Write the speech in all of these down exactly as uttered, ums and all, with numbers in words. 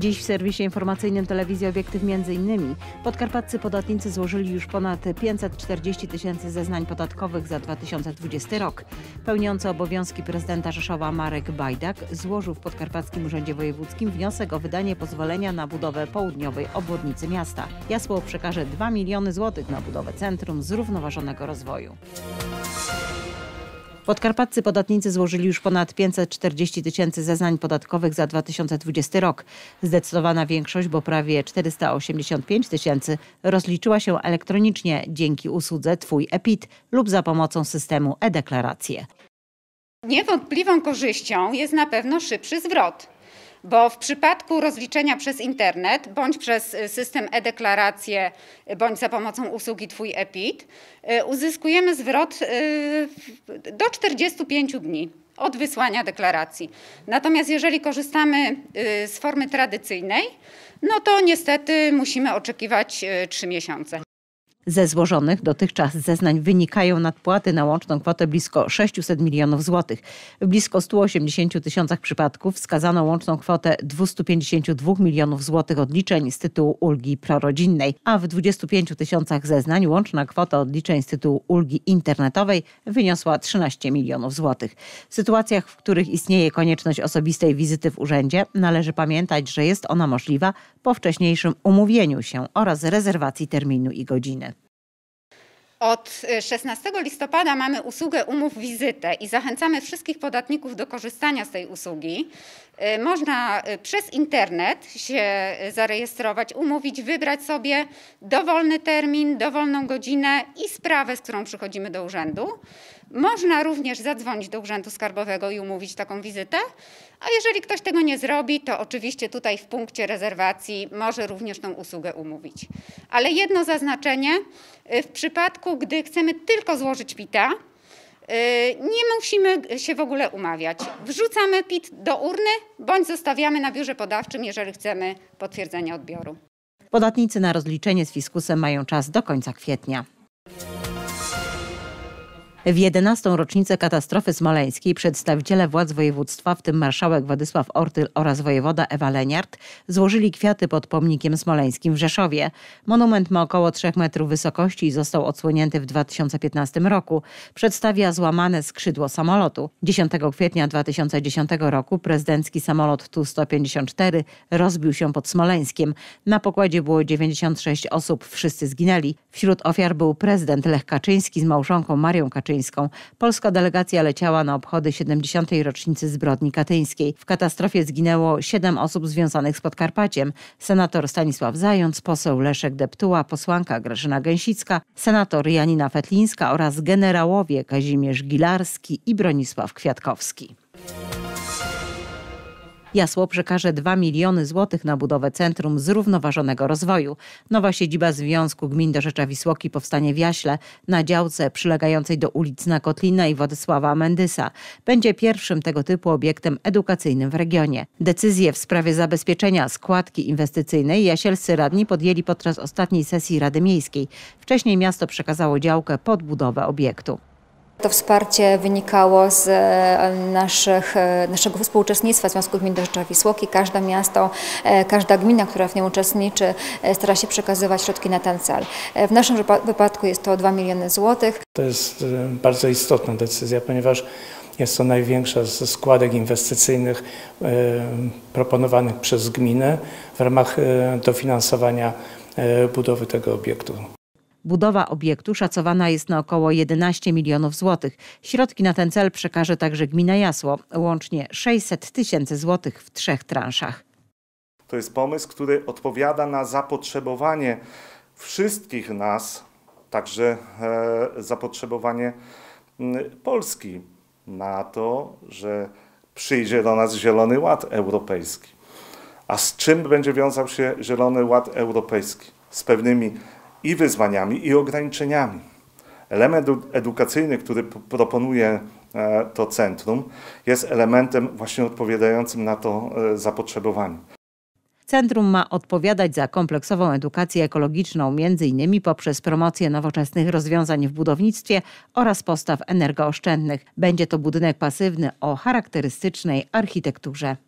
Dziś w serwisie informacyjnym telewizji Obiektyw między innymi podkarpaccy podatnicy złożyli już ponad pięćset czterdzieści tysięcy zeznań podatkowych za dwa tysiące dwudziesty rok. Pełniący obowiązki prezydenta Rzeszowa Marek Bajdak złożył w Podkarpackim Urzędzie Wojewódzkim wniosek o wydanie pozwolenia na budowę południowej obwodnicy miasta. Jasło przekaże dwa miliony złotych na budowę Centrum Zrównoważonego Rozwoju. Podkarpaccy podatnicy złożyli już ponad pięćset czterdzieści tysięcy zeznań podatkowych za dwa tysiące dwudziesty rok. Zdecydowana większość, bo prawie czterysta osiemdziesiąt pięć tysięcy, rozliczyła się elektronicznie dzięki usłudze Twój e-PIT lub za pomocą systemu e-deklaracje. Niewątpliwą korzyścią jest na pewno szybszy zwrot, bo w przypadku rozliczenia przez internet, bądź przez system e-deklaracje, bądź za pomocą usługi Twój e-PIT, uzyskujemy zwrot do czterdziestu pięciu dni od wysłania deklaracji. Natomiast jeżeli korzystamy z formy tradycyjnej, no to niestety musimy oczekiwać trzy miesiące. Ze złożonych dotychczas zeznań wynikają nadpłaty na łączną kwotę blisko sześciuset milionów złotych. W blisko stu osiemdziesięciu tysiącach przypadków wskazano łączną kwotę dwustu pięćdziesięciu dwóch milionów złotych odliczeń z tytułu ulgi prorodzinnej, a w dwudziestu pięciu tysiącach zeznań łączna kwota odliczeń z tytułu ulgi internetowej wyniosła trzynaście milionów złotych. W sytuacjach, w których istnieje konieczność osobistej wizyty w urzędzie, należy pamiętać, że jest ona możliwa po wcześniejszym umówieniu się oraz rezerwacji terminu i godziny. Od szesnastego listopada mamy usługę umów wizytę i zachęcamy wszystkich podatników do korzystania z tej usługi. Można przez internet się zarejestrować, umówić, wybrać sobie dowolny termin, dowolną godzinę i sprawę, z którą przychodzimy do urzędu. Można również zadzwonić do Urzędu Skarbowego i umówić taką wizytę, a jeżeli ktoś tego nie zrobi, to oczywiście tutaj w punkcie rezerwacji może również tą usługę umówić. Ale jedno zaznaczenie, w przypadku gdy chcemy tylko złożyć PIT-a, nie musimy się w ogóle umawiać. Wrzucamy PIT do urny bądź zostawiamy na biurze podawczym, jeżeli chcemy potwierdzenia odbioru. Podatnicy na rozliczenie z fiskusem mają czas do końca kwietnia. W jedenastą rocznicę katastrofy smoleńskiej przedstawiciele władz województwa, w tym marszałek Władysław Ortyl oraz wojewoda Ewa Leniart, złożyli kwiaty pod pomnikiem smoleńskim w Rzeszowie. Monument ma około trzech metrów wysokości i został odsłonięty w dwa tysiące piętnastym roku. Przedstawia złamane skrzydło samolotu. dziesiątego kwietnia dwa tysiące dziesiątego roku prezydencki samolot Tu sto pięćdziesiąt cztery rozbił się pod Smoleńskiem. Na pokładzie było dziewięćdziesiąt sześć osób, wszyscy zginęli. Wśród ofiar był prezydent Lech Kaczyński z małżonką Marią Kaczyńską. Polska delegacja leciała na obchody siedemdziesiątej rocznicy zbrodni katyńskiej. W katastrofie zginęło siedem osób związanych z Podkarpaciem. Senator Stanisław Zając, poseł Leszek Deptuła, posłanka Grażyna Gęsicka, senator Janina Fetlińska oraz generałowie Kazimierz Gilarski i Bronisław Kwiatkowski. Jasło przekaże dwa miliony złotych na budowę Centrum Zrównoważonego Rozwoju. Nowa siedziba Związku Gmin Dorzecza Wisłoki powstanie w Jaśle, na działce przylegającej do ulic na Kotlina i Władysława Mendysa. Będzie pierwszym tego typu obiektem edukacyjnym w regionie. Decyzję w sprawie zabezpieczenia składki inwestycyjnej jasielscy radni podjęli podczas ostatniej sesji Rady Miejskiej. Wcześniej miasto przekazało działkę pod budowę obiektu. To wsparcie wynikało z naszych, naszego współuczestnictwa Związku Gmin Dorzecza Wisłoki. Każde miasto, każda gmina, która w nim uczestniczy, stara się przekazywać środki na ten cel. W naszym wypadku jest to dwa miliony złotych. To jest bardzo istotna decyzja, ponieważ jest to największa ze składek inwestycyjnych proponowanych przez gminę w ramach dofinansowania budowy tego obiektu. Budowa obiektu szacowana jest na około jedenaście milionów złotych. Środki na ten cel przekaże także gmina Jasło, łącznie sześćset tysięcy złotych w trzech transzach. To jest pomysł, który odpowiada na zapotrzebowanie wszystkich nas, także e, zapotrzebowanie Polski na to, że przyjdzie do nas Zielony Ład Europejski. A z czym będzie wiązał się Zielony Ład Europejski? Z pewnymi i wyzwaniami, i ograniczeniami. Element edukacyjny, który proponuje to centrum, jest elementem właśnie odpowiadającym na to zapotrzebowanie. Centrum ma odpowiadać za kompleksową edukację ekologiczną, między innymi poprzez promocję nowoczesnych rozwiązań w budownictwie oraz postaw energooszczędnych. Będzie to budynek pasywny o charakterystycznej architekturze.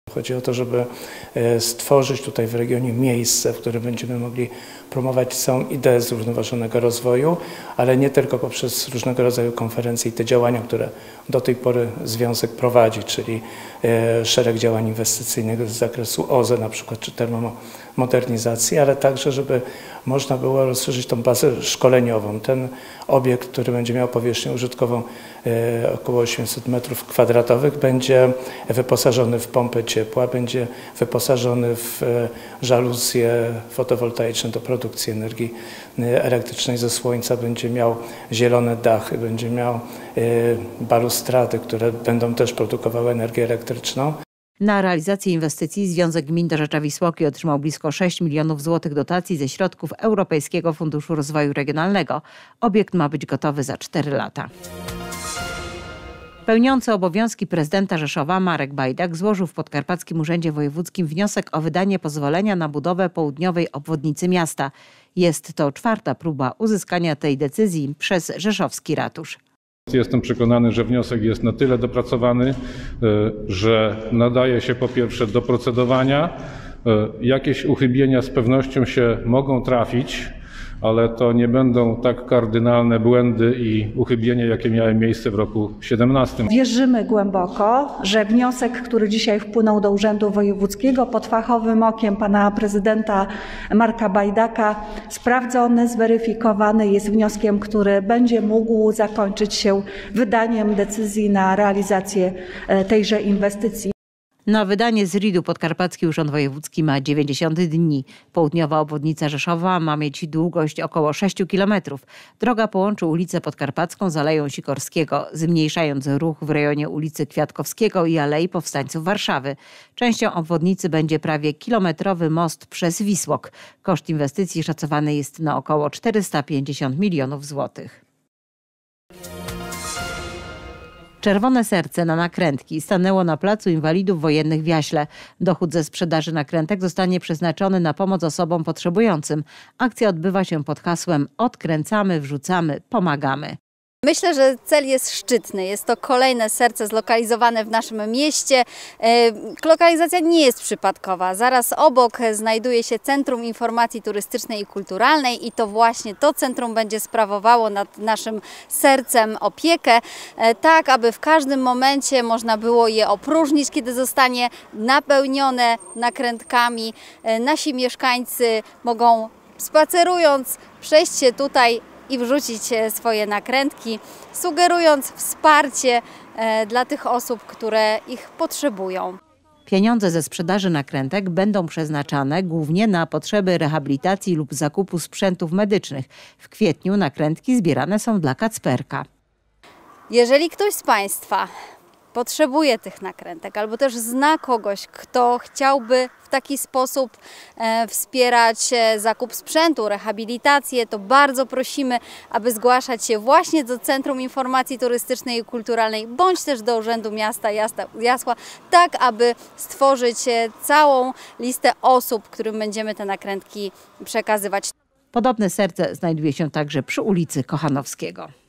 Chodzi o to, żeby stworzyć tutaj w regionie miejsce, w którym będziemy mogli promować całą ideę zrównoważonego rozwoju, ale nie tylko poprzez różnego rodzaju konferencje i te działania, które do tej pory Związek prowadzi, czyli szereg działań inwestycyjnych z zakresu O Z E na przykład, czy termomodernizacji, ale także, żeby można było rozszerzyć tą bazę szkoleniową. Ten obiekt, który będzie miał powierzchnię użytkową około osiemset metrów kwadratowych, będzie wyposażony w pompę ciepła, będzie wyposażony w żaluzje fotowoltaiczne do produkcji energii elektrycznej ze słońca, będzie miał zielone dachy, będzie miał balustrady, które będą też produkowały energię elektryczną. Na realizację inwestycji Związek Gmin Dorzecza Wisłoki otrzymał blisko sześć milionów złotych dotacji ze środków Europejskiego Funduszu Rozwoju Regionalnego. Obiekt ma być gotowy za cztery lata. Pełniący obowiązki prezydenta Rzeszowa Marek Bajdak złożył w Podkarpackim Urzędzie Wojewódzkim wniosek o wydanie pozwolenia na budowę południowej obwodnicy miasta. Jest to czwarta próba uzyskania tej decyzji przez rzeszowski ratusz. Jestem przekonany, że wniosek jest na tyle dopracowany, że nadaje się po pierwsze do procedowania. Jakieś uchybienia z pewnością się mogą trafić, ale to nie będą tak kardynalne błędy i uchybienia, jakie miały miejsce w roku siedemnastym. Wierzymy głęboko, że wniosek, który dzisiaj wpłynął do Urzędu Wojewódzkiego pod fachowym okiem pana prezydenta Marka Bajdaka, sprawdzony, zweryfikowany, jest wnioskiem, który będzie mógł zakończyć się wydaniem decyzji na realizację tejże inwestycji. Na wydanie Z R I D-u Podkarpacki Urząd Wojewódzki ma dziewięćdziesiąt dni. Południowa obwodnica Rzeszowa ma mieć długość około sześć kilometrów. Droga połączy ulicę Podkarpacką z Aleją Sikorskiego, zmniejszając ruch w rejonie ulicy Kwiatkowskiego i Alei Powstańców Warszawy. Częścią obwodnicy będzie prawie kilometrowy most przez Wisłok. Koszt inwestycji szacowany jest na około czterysta pięćdziesiąt milionów złotych. Czerwone serce na nakrętki stanęło na placu Inwalidów Wojennych w Jaśle. Dochód ze sprzedaży nakrętek zostanie przeznaczony na pomoc osobom potrzebującym. Akcja odbywa się pod hasłem Odkręcamy, wrzucamy, pomagamy. Myślę, że cel jest szczytny. Jest to kolejne serce zlokalizowane w naszym mieście. Lokalizacja nie jest przypadkowa. Zaraz obok znajduje się Centrum Informacji Turystycznej i Kulturalnej i to właśnie to centrum będzie sprawowało nad naszym sercem opiekę, tak aby w każdym momencie można było je opróżnić, kiedy zostanie napełnione nakrętkami. Nasi mieszkańcy mogą, spacerując, przejść się tutaj i wrzucić swoje nakrętki, sugerując wsparcie dla tych osób, które ich potrzebują. Pieniądze ze sprzedaży nakrętek będą przeznaczane głównie na potrzeby rehabilitacji lub zakupu sprzętów medycznych. W kwietniu nakrętki zbierane są dla Kacperka. Jeżeli ktoś z Państwa potrzebuje tych nakrętek albo też zna kogoś, kto chciałby w taki sposób e, wspierać e, zakup sprzętu, rehabilitację, to bardzo prosimy, aby zgłaszać się właśnie do Centrum Informacji Turystycznej i Kulturalnej bądź też do Urzędu Miasta Jasła, tak aby stworzyć e, całą listę osób, którym będziemy te nakrętki przekazywać. Podobne serce znajduje się także przy ulicy Kochanowskiego.